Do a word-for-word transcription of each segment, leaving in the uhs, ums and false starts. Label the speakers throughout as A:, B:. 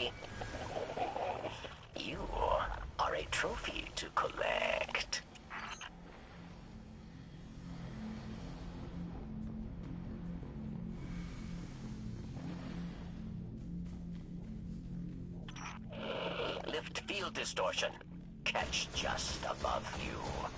A: me. You are a trophy to collect. Lift field distortion. Catch just above you.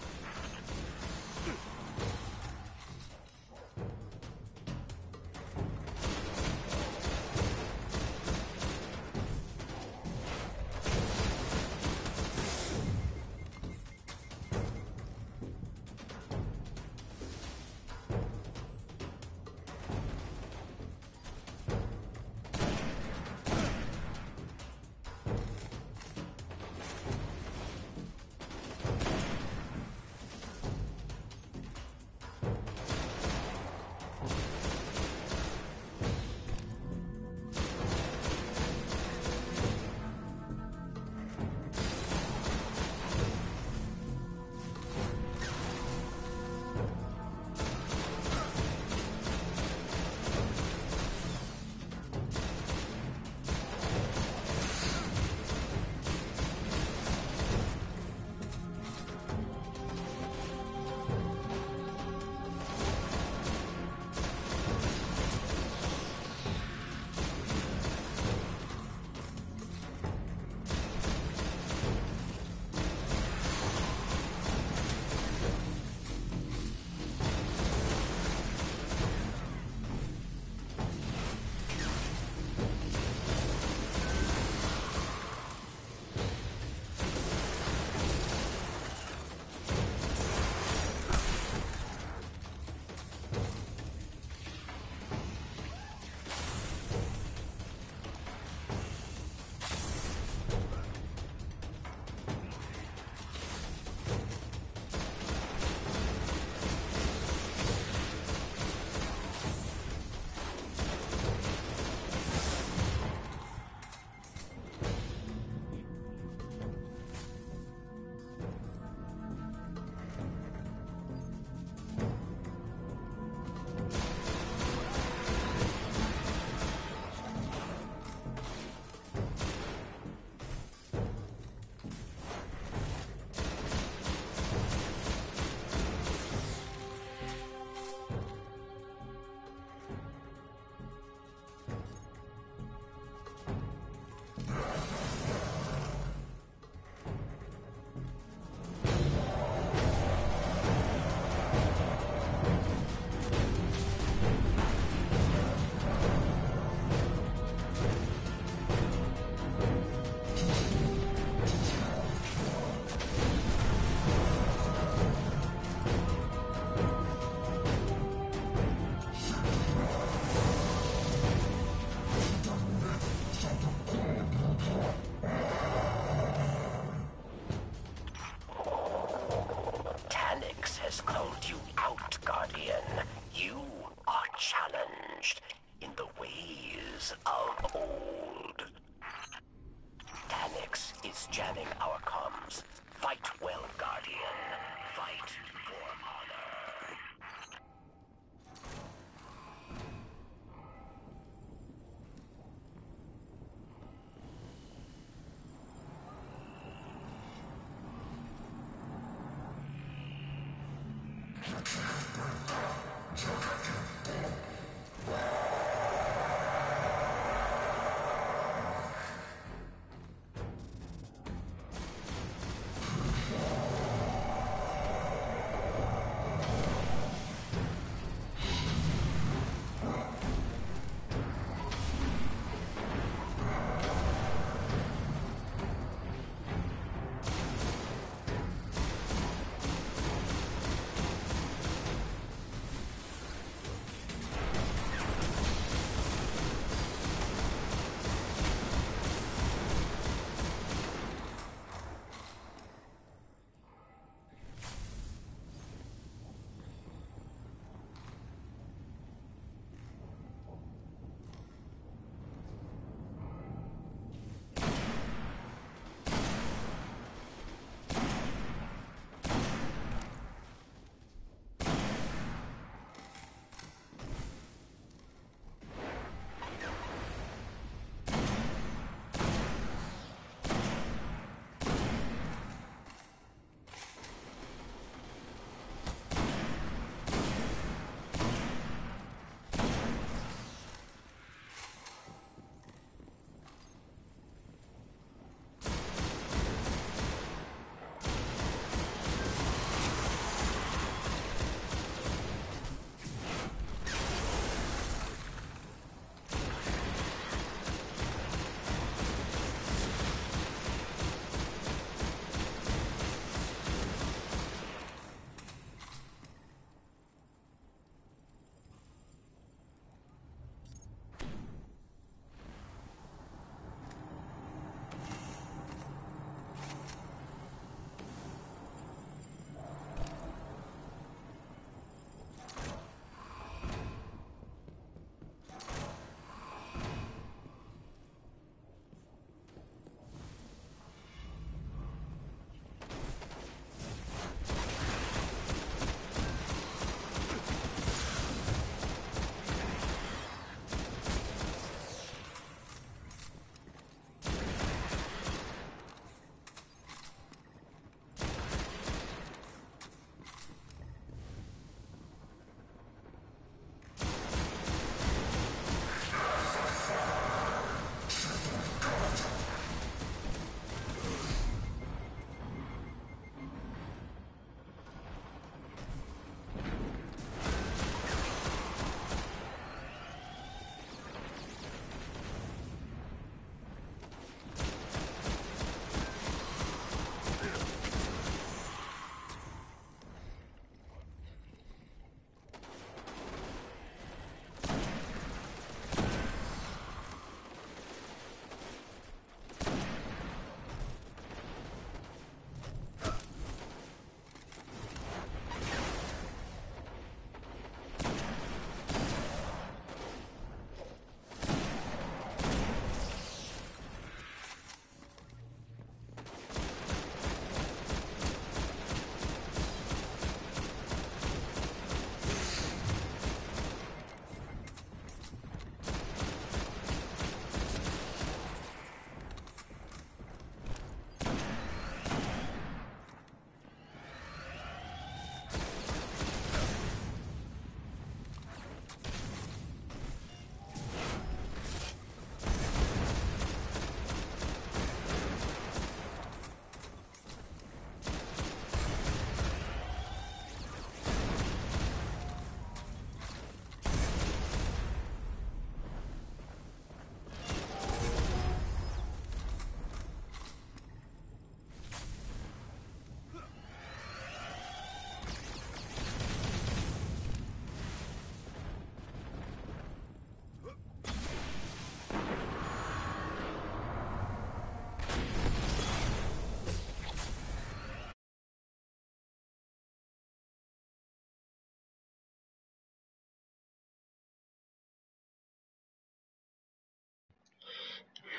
A: Jamming our comms. Fight well, Guardian. Fight for honor.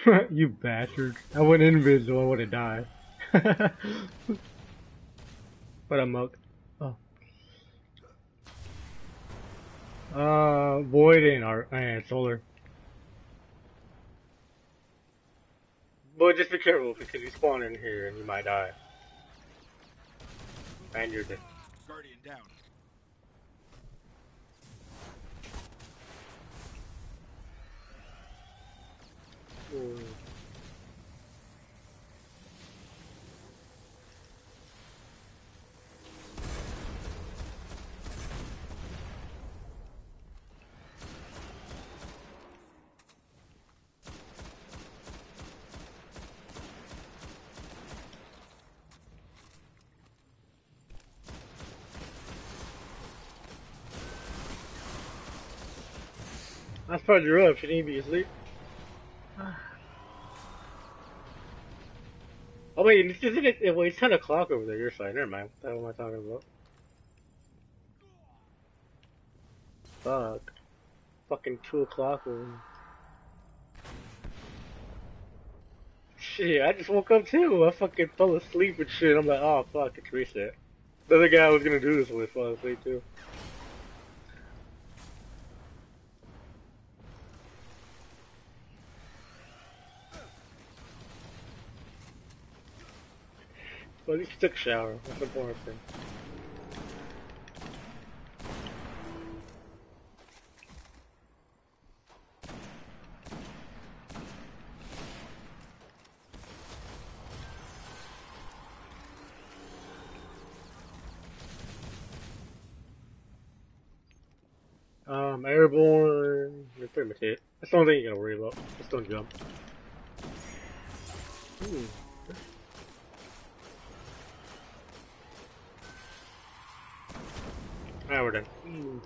B: You bastard. I went invisible, I would've died. But I'm up. Oh. Uh, Void and Art and Solar. But just be careful because you spawn in here and you might die. And you're dead.
C: Guardian down.
B: Ooh. I spotted you up. She need to be asleep. Oh wait, this isn't it. Wait, it's ten o'clock over there. Your side. Never mind. What the hell am I talking about? Fuck. Fucking two o'clock over. Shit, I just woke up too. I fucking fell asleep and shit. I'm like, oh fuck, it's reset. The other guy I was gonna do this with fell asleep too. Well, at least took a shower. That's the important thing. Um, airborne. That's pretty much it. That's the only thing you gotta worry about. Just don't jump. Ooh. Alright, we're done. Ooh.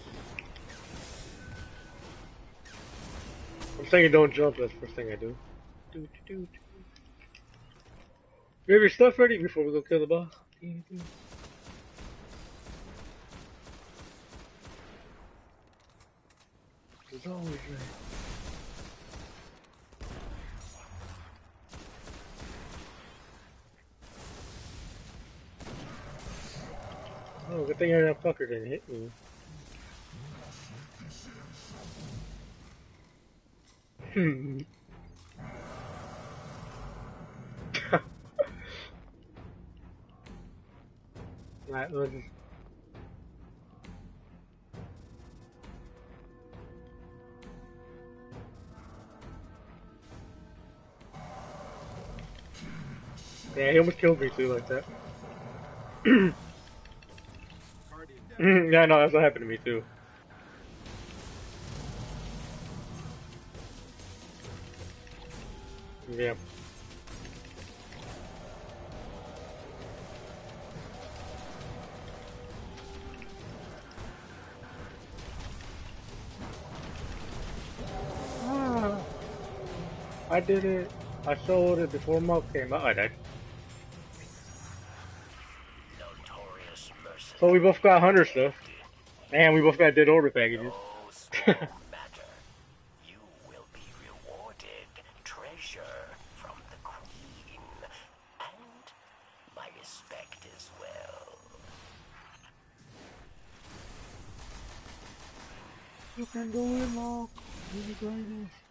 B: I'm saying don't jump. That's the first thing I do. Do do do. do. You have your stuff ready before we go kill the boss? It's always ready. Oh, good thing that fucker didn't hit me. Hmm. Alright, let's just... Yeah, he almost killed me too, like that. Yeah, no, that's what happened to me too. Yeah. Ah, I did it. I sold it before Mob came out. I died.
A: Notorious mercenary.
B: So we both got Hunter stuff. And we both got Dead Order packages.
A: No small matter. You will be rewarded treasure from the Queen, and my respect as well.
B: You can do it, Mark. You're the greatest.